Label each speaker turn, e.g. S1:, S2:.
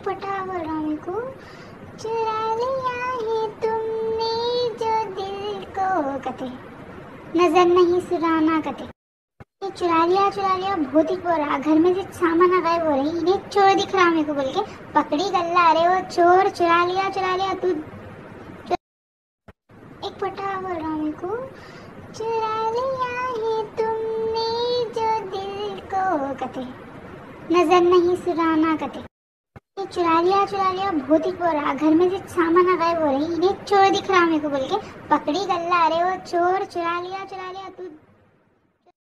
S1: पटा बोल रहा मेरे को। चुरा लिया है तुमने जो दिल को कते, नजर नहीं सुराना कते। ये चुरा लिया बहुत ही बोल रहा। घर में से सामान गायब हो रही, इन्हें चोर दिख रहा मेरे को बोल के पकड़ी गल्ला। अरे वो चोर, चुरा लिया तू। एक पटा बोल रहा मेरे को। चुरा लिया है तुमने जो दिल को कते, नजर नहीं सुराना कते। ये चुरा लिया बहुत ही बोल रहा। घर में से सामान गायब हो रही, इन्हें चोर दिख रहा मेरे को बोल के पकड़ी गल्ला। अरे वो चोर, चुरा लिया तू।